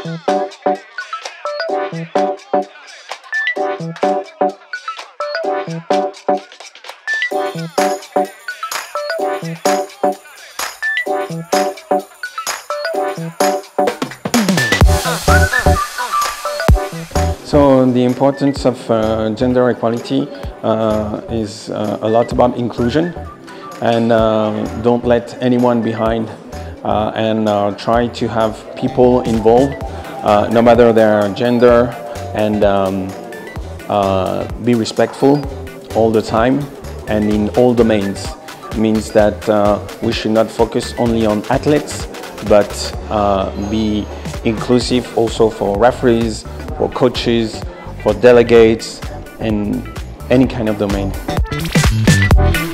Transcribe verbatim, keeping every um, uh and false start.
So the importance of uh, gender equality uh, is uh, a lot about inclusion, and uh, don't let anyone behind, uh, and uh, try to have people involved, uh, no matter their gender, and um, uh, be respectful all the time and in all domains. It means that uh, we should not focus only on athletes, but uh, be inclusive also for referees, for coaches, for delegates, in any kind of domain.